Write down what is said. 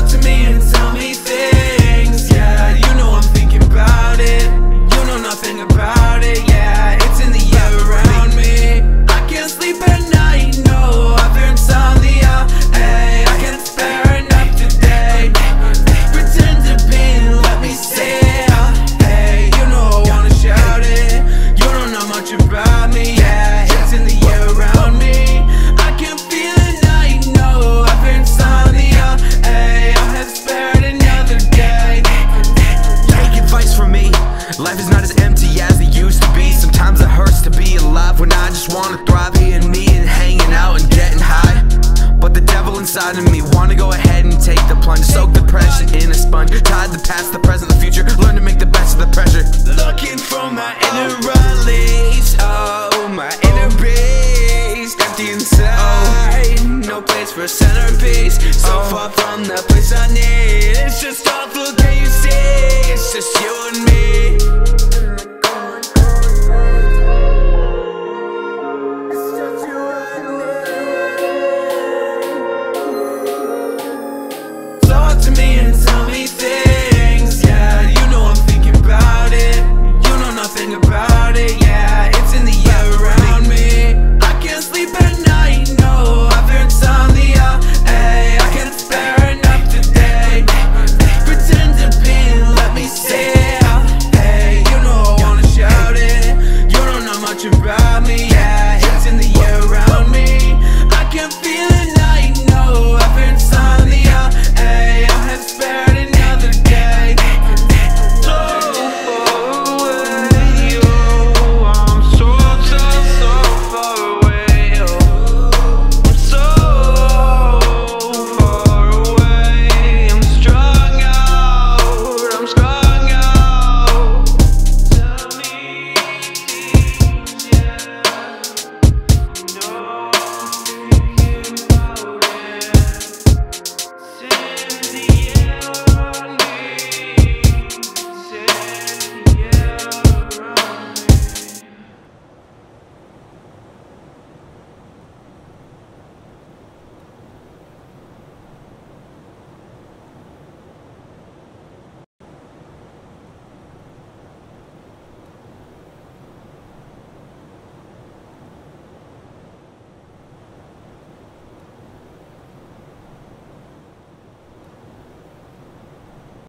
talk to me and tell me things. Yeah, you know I'm thinking about it. You know nothing about it. Yeah, it's in the air around me. I can't sleep at night, no, I fear insomnia. Hey, I can't spare enough today. Pretend to be, let me say it. Hey, you know I wanna shout it. You don't know much about me. Yeah, it's in the air around me. I can't feel it night, no, I fear insomnia. Hey, I have spared another day. Take advice from me. Life is not as empty as it used to be. Sometimes it hurts to be alive when I just wanna thrive. Being me and hanging out and getting high. But the devil inside of me wanna go ahead and take the plunge. Soak depression in a sponge. Tied the past, the present, the future. Learn to make the best of the pressure. Looking for my inner release. Oh, my inner beast. Empty inside, no place for a centerpiece. So far from the place I need. It's just awful, can you see? It's just you and me.